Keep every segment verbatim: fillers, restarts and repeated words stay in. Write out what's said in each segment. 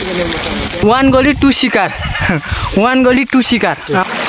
One गोली टू शिकार वान गोली टू शिकार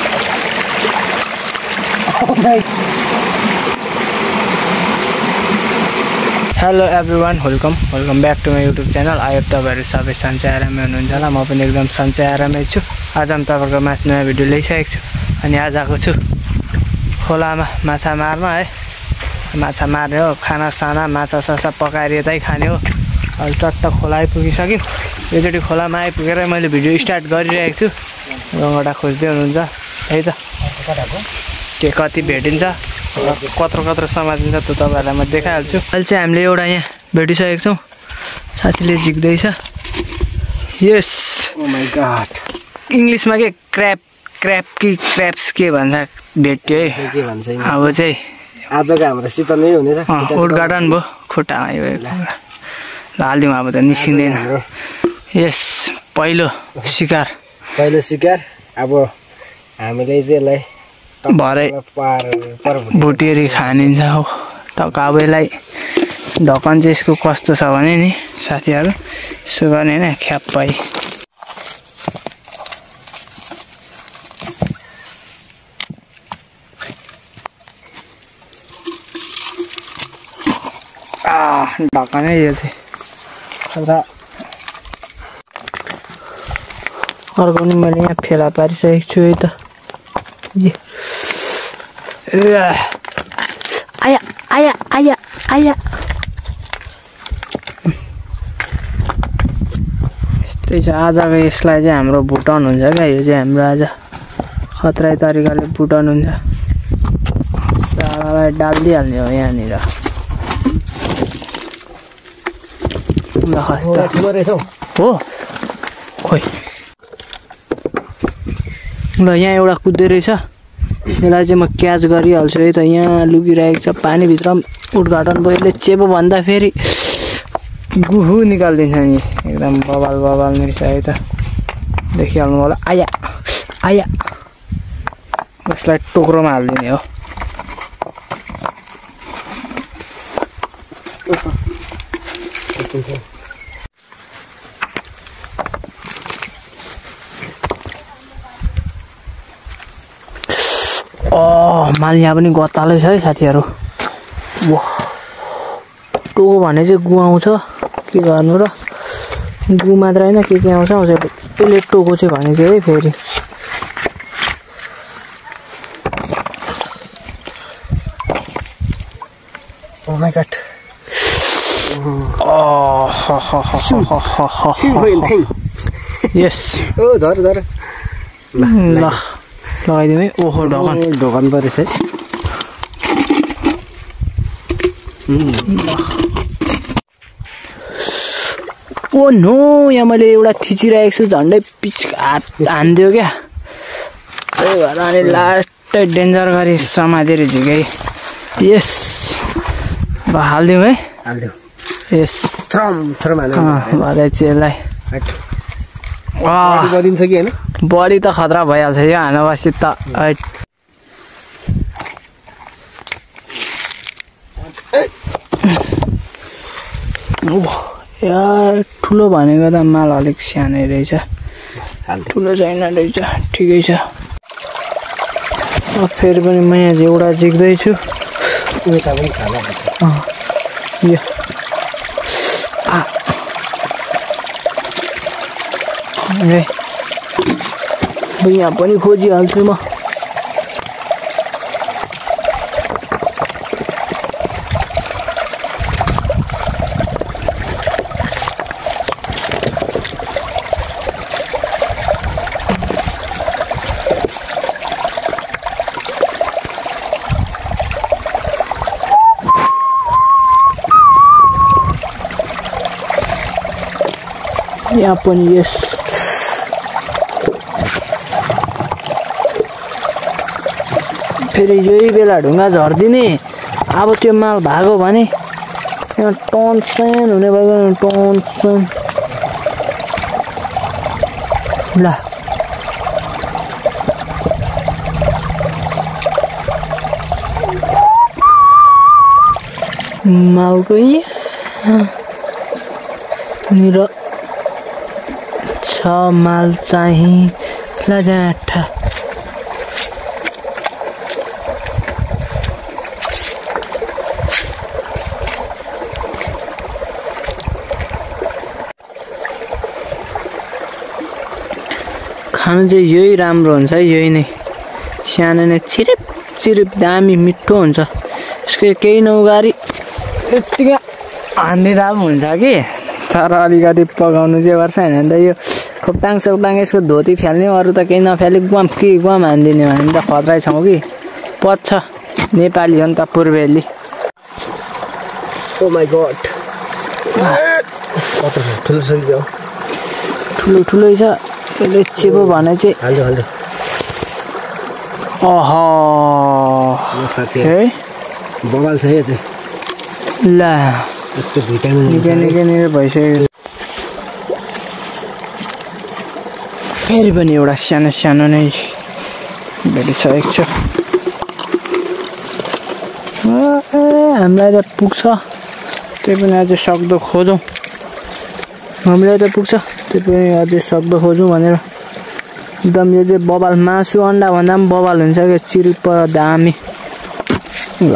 hello everyone welcome welcome back to my YouTube channel. I hope तपाईँहरू सबै सन्चै आरामै हुनुहुन्छ होला। म पनि एकदम सन्चै आरामै छु। आज म तपाईँको माथि नयाँ भिडियो ल्याइसकेको छु अनि आज आएको छु खोलामा माछा मार्न है। माछा मार्ने हो, खाना साना माछा सासा पकाएर यतै खाने हो। अहिले टट्ट खोला आइपुगिसक्यौँ। योचोटि खोलामा आइपुगेर मैले भिडियो स्टार्ट गरिरहेको छु। रङ्गडा खोज्दै हुनुहुन्छ है त, के कति भेटिन्छ कत्रो कत्रो समातिन्छ त्यो तपाईँहरूलाई म देखाइहाल्छु। अहिले चाहिँ हामीले एउटा यहाँ भेटिसकेको छौँ। साथीले झिक्दैछ। यस ओ माय गॉड, इङ्ग्लिसमा के क्र्याप क्र्याप कि क्र्याप्स के भन्छ भेट्यो है। के भन्छ अब चाहिँ आजको हाम्रो शीतल नै हुनेछ। उद्घाटन भयो खुट्टामा यो हालिदिउँ अब त निस्किँदैन। यस पहिलो शिकार पहिलो शिकार। अब हामीले चाहिँ यसलाई भरे भुटेरी खानिन्छ हो। टक्क अब यसलाई ढकन चाहिँ यसको कस्तो छ भने नि साथीहरू यसो गर्ने होइन ख्याप्पै ढकनै यो चाहिँ र अर्को नि मैले यहाँ फेला पारिसकेको छु है त। आया आया आया आया यस्तै छ आजको। यसलाई चाहिँ हाम्रो भुटान हुन्छ क्या। यो चाहिँ हाम्रो आज खतरा तरिकाले भुटान हुन्छ। सालालाई डालिदिइहाल्ने हो यहाँनिर। हो खोइ ल यहाँ एउटा कुद्दै रहेछ। यसलाई चाहिँ म क्याच गरिहाल्छु है त। यहाँ लुकिरहेको छ पानीभित्र उद्घाटन भयो। यसले चेपो भन्दा फेरि गुहु निकालिदिन्छ नि एकदम बबाल बबाल नै छ है त। देखिहाल्नु होला। आया आया यसलाई टोक्रोमा हालिदिने हो। ओ माल यहाँ पनि गत्तालै छ है साथीहरू। टोको भने चाहिँ गु आउँछ के गर्नु र। गु मात्र होइन के के आउँछ आउँछ। यसले टोको चाहिँ भनेको है फेरि। Oh my God. यस ओ झर झर ल लगाइदिउँ है। ओहो ढकन ढकन परेछ है। ओ नो यहाँ मैले एउटा थिचिरहेको छु। झन्डै पिच हात हानिदियो क्या। त्यही भएर अनि लास्टै डेन्जर गरी समातेर झिकै। यस अब हालिदिउँ है। हालिदिउँ। यस थ्रम थ्रम हाल्नु भरे चाहिँ यसलाई गरिदिन्छ कि होइन। बडी त खतरा भइहाल्छ यो हानेपछि त। यार ठुलो भनेको त माल अलिक सानै रहेछ। ठुलो छैन रहेछ। ठिकै छ। फेरि पनि म यहाँ एउटा झिक्दैछु। यो ए यहाँ पनि खोजिहाल्छु म। यहाँ पनि यस फेरि यही बेला ढुङ्गा झरिदिने। अब त्यो माल भागो भने यहाँ टन्सन हुने भयो। टन्सन ल मालको यहाँ निर छ माल चाहिँ लजाठा खानु चाहिँ यही राम्रो हुन्छ है यही नै सानो नै चिरिप चिरिप दामी मिठो हुन्छ यसको केही नौगारी यतिकै हान्दिँदा पनि हुन्छ कि तर अलिकति पकाउनु चाहिँ पर्छ होइन त यो खोप्टाङ सोप्टाङ यसको धोती फाल्ने अरू त केही नफाले गुवाम के गुवाम हानिदिने भने त खतरै छौँ कि पच्छ नेपाली हो नि त पूर्वेली ओ माई गॉड ठुलो सकियो ठुलो ठुलै छ त्यसले चेपो भने चाहिँ हाल्दो हाल्दो ओहो साथी है बगाल छ यो चाहिँ ला यसको भिटामिन निकै निकै निकै भइसक्यो फेरि पनि एउटा सानो सानो नै भेटिसकेको छु हामीलाई त पुग्छ त्यही पनि अझै सक्दो खोजौँ हामीलाई त पुग्छ त्यही पनि अझै सक्दो खोजौँ भनेर एकदम यो चाहिँ बबाल मासु अन्डा भन्दा पनि बबाल हुन्छ क्या चिरिप दामी ल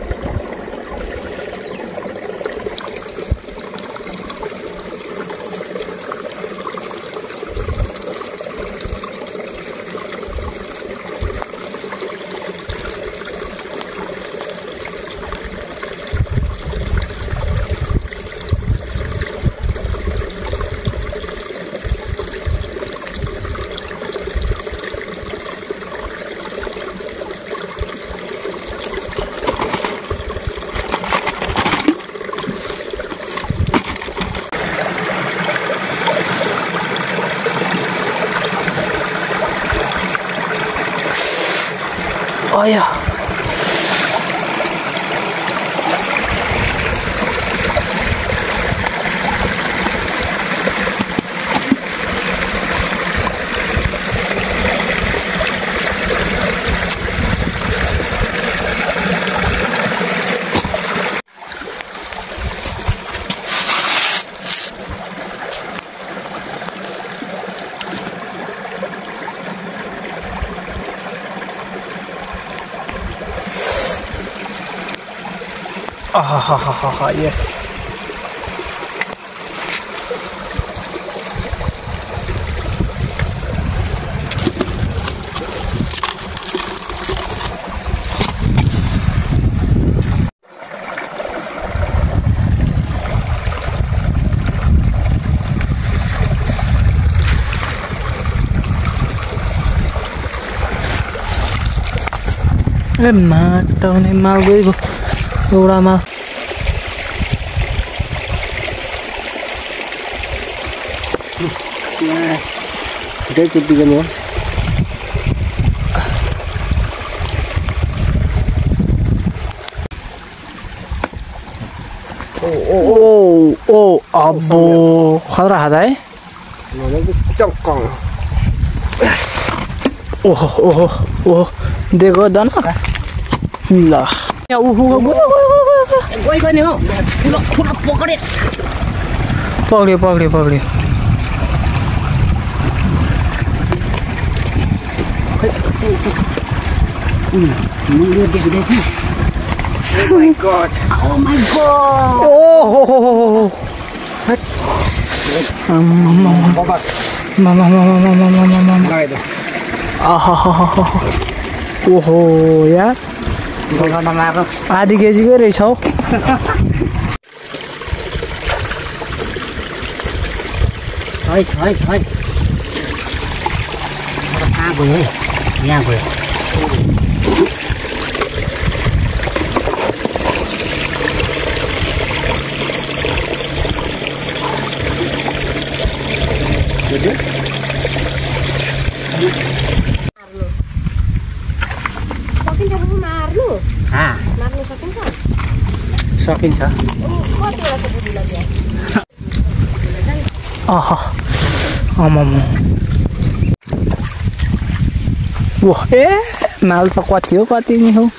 आया Ah ha ha ha ha yes. ए माटाउने माल गएको एउटा माल छिटै चुट्टी गर्नु हो ओ ओ ओ अब्बो खतरा खाँदा है ओहो ओहो ओहो देखो दन ल ओहो गयो गयो नि हो ठुलो ठुलो पकडे पक्रियो पक्रियो पक्रियो Oh my god. Oh my god. Oh ho ho ho. Mama mama mama mama mama mama. Ah ha ha ha. ओहो यार बगानमा मार्नु आधी केजीकै रहेछ हौ है है है कहाँ गयो है यहाँ गयो सकिन्छ बुबु मार्नु हा मार्नु सकिन्छ सकिन्छ कतिवटा छ बुबुलाई त्यहाँ आहा आमाम वाह ए माल त कति हो कति नि हो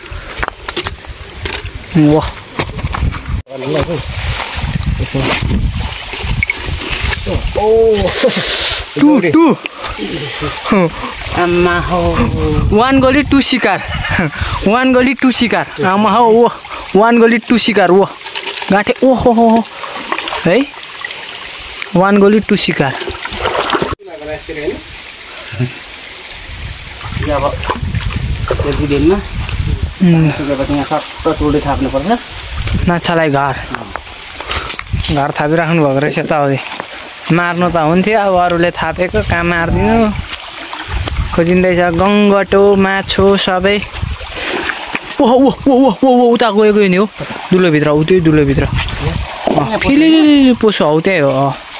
वाह यसो टू टू आमा हो वान गोली टू शिकार वान गोली टू शिकार आमा हो ओ वान गोली टू शिकार ओ गाँठे ओहो हो है वान गोली टू शिकार अब एक दुई दिनमा सुकेपछि यहाँ सट्ट टुडे थाप्नुपर्छ माछालाई घर घर थापिराख्नु भएको रहेछ त अझै मार्नु त हुन्थ्यो अब अरूले थापेको कहाँ मारिदिनु खोजिँदैछ गङ्गटो माछो सबै ओहो ओ ओ ओ उता गएको नि हो दुलोभित्र उ त्यही दुलोभित्र फेरि पोसो हौ त्यही हो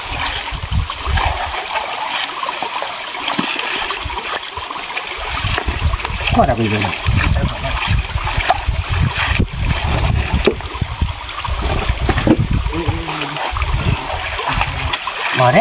मरे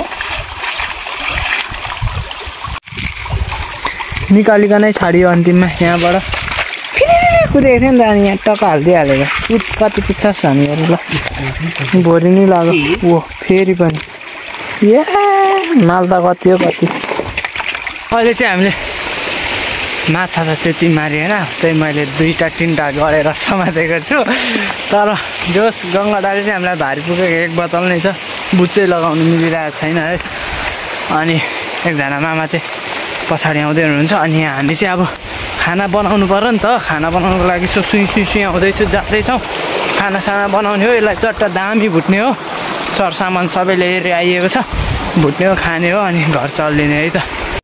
निकालिकनै छाडियो अन्तिममा यहाँबाट कुदेको थियो नि त अनि यहाँ टक्का हालिदिइहालेको कुद कति पुग्छस् हामीहरू ल भोलि नै लाग्यो ओ फेरि पनि ए माल त कति हो कति अहिले चाहिँ हामीले माछा त त्यति मारिएन त्यही मैले दुईवटा तिनवटा गरेर समातेको छु तर जोस् गङ्गाडाले चाहिँ हामीलाई भारी पुगेको एक बोतल नै छ बुट चाहिँ लगाउनु मिलिरहेको छैन है अनि एकजना मामा चाहिँ पछाडि आउँदै हुनुहुन्छ अनि यहाँ हामी चाहिँ अब खाना बनाउनु पर्यो नि त खाना बनाउनुको लागि यसो सुई सुई सुई आउँदैछु जाँदैछौँ खानासाना बनाउने हो यसलाई चट्टा दामी भुट्ने हो सरसामान सबै लिएर आइएको छ भुट्ने हो खाने हो अनि घर चल्लिने है त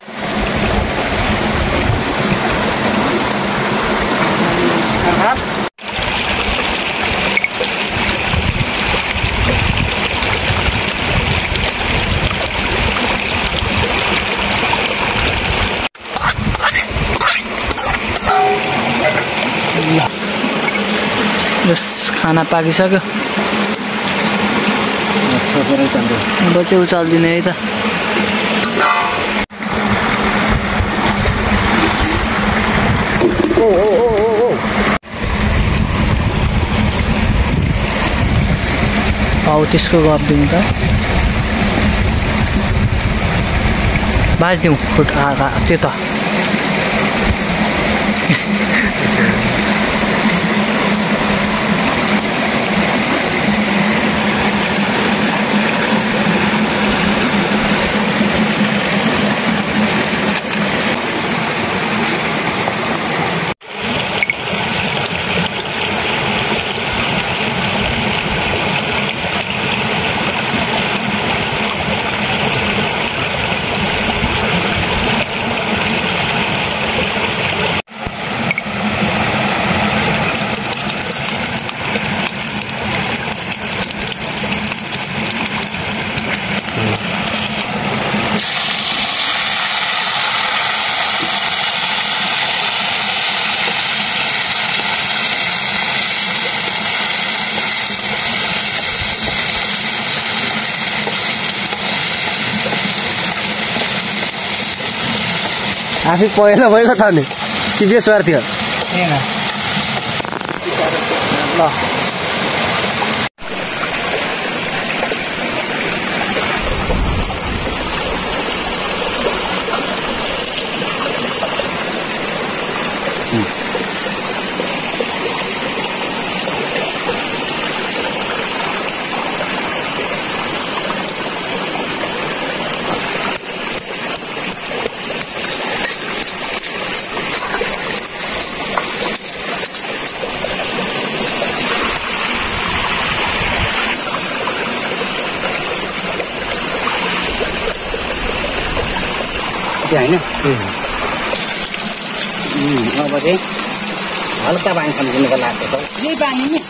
यस खाना पाकिसक्यो अब चाहिँ उचालिदिने है त हौ त्यसको गरिदिउँ त बाजिदिउँ फुट त्यो त आफै पहिला भएको छ नि कि बेसवार थियो ल होइन अब चाहिँ हल्का पानी सम्झिनुको लाग्छ त यही पानी नि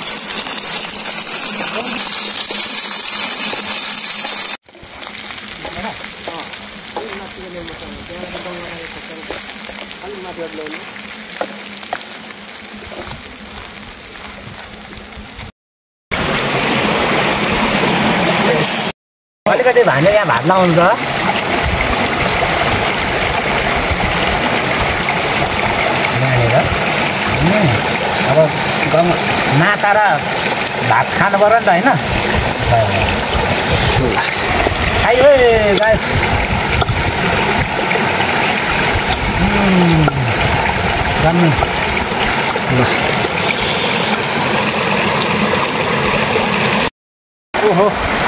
अलिकति भाने यहाँ भात लाउनु त अब माछा र भात खानु पर्यो नि त होइन खाइ है गाइस दामी ओहो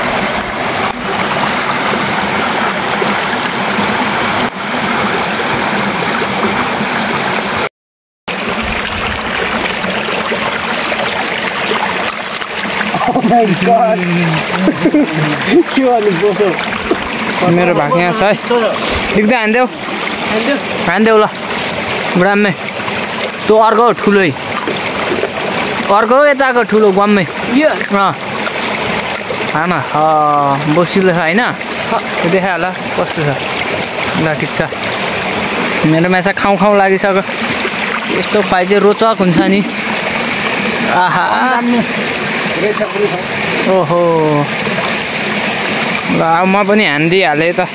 Oh my god. के गर्नु बोसो मेरो भाग यहाँ छ है देख्दै हान्देऊ हान्देऊ ल ग्राममै त्यो अर्को ठुलो अर्को यताको ठुलो गम्मै अँ आमा बसिलो छ होइन देखायो होला कस्तो छ ल ठिक छ मेरो माछा खाउँ खाउँ लागिसक्यो यस्तो खुवाइ चाहिँ रोचक हुन्छ नि आहा ओहो ल अब म पनि हानिदिइहालेँ त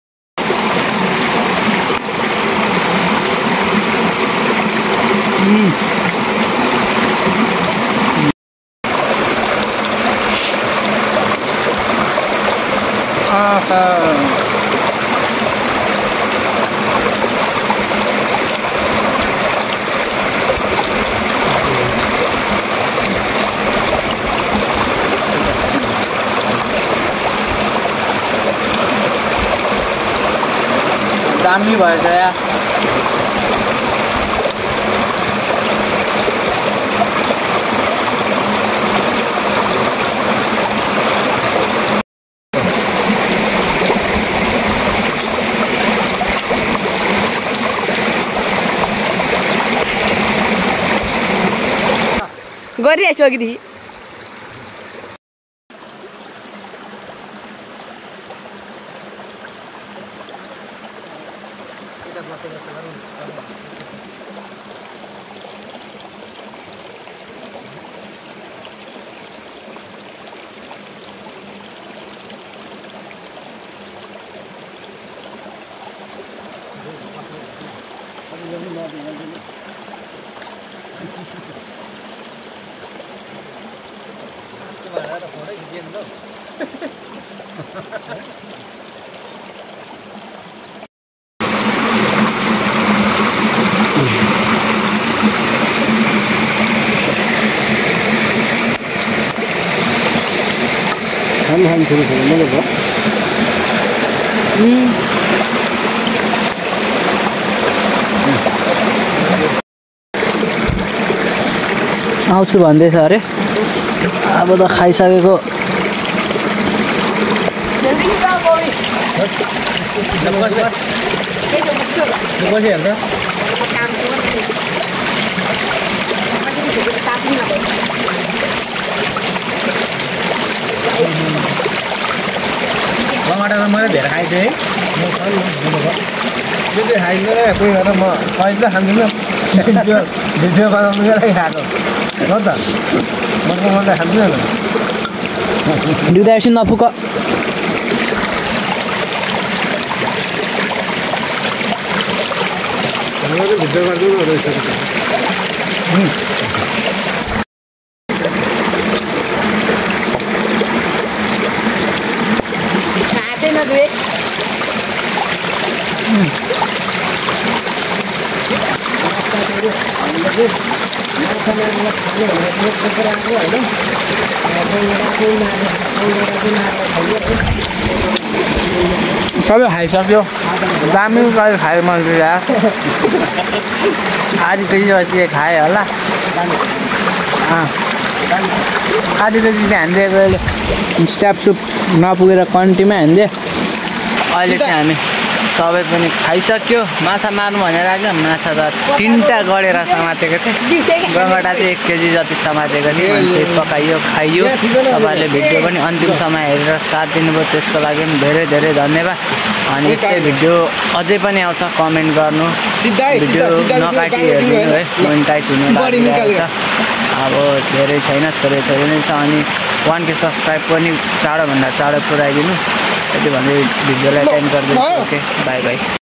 दामी भएछ यार गरिरहेछु अघिदेखि हामी हामी थोरै थोरै मलाई भयो आउँछु भन्दैछ अरे अब त खाइसकेको टमाटर मैले धेरै खाइछु है त्यो चाहिँ खाइदिँदैन कोही भएर म कहिले खाँदिनँ भिडियो भिडियो बनाउनुको लागि खाएको हो त म मलाई खाँदिनँ दुधा एकछिन नफुक भिडियो गरिदिनु रहेछ सबै खाइसक्यो दामी गरी खायो मैले आधी केजी जति खाएँ होला आधी केजी चाहिँ हानिदिएको अहिले स्ट्यापसुप नपुगेर कन्टीमै हानिदिएँ अहिले चाहिँ हामी सबै पनि खाइसक्यो माछा मार्नु भनेर आएको माछा त तिनवटा गढेर समातेको थिएँ गङ्गटा चाहिँ एक केजी जति समातेको थिएँ अनि पकाइयो खाइयो तपाईँहरूले भिडियो पनि अन्तिमसम्म हेरेर साथ दिनुभयो त्यसको लागि पनि धेरै धेरै धन्यवाद अनि यस्तै भिडियो अझै पनि आउँछ कमेन्ट गर्नु भिडियो नकाटी हेरिदिनु है मोनिटाइज हुनु छ अब धेरै छैन थोरै थोरै नै छ अनि वान के सब्सक्राइब पनि चाँडोभन्दा चाँडो पुऱ्याइदिनु यति भन्दै भिडियोलाई एन्ड गरिदिनु ओके बाई बाई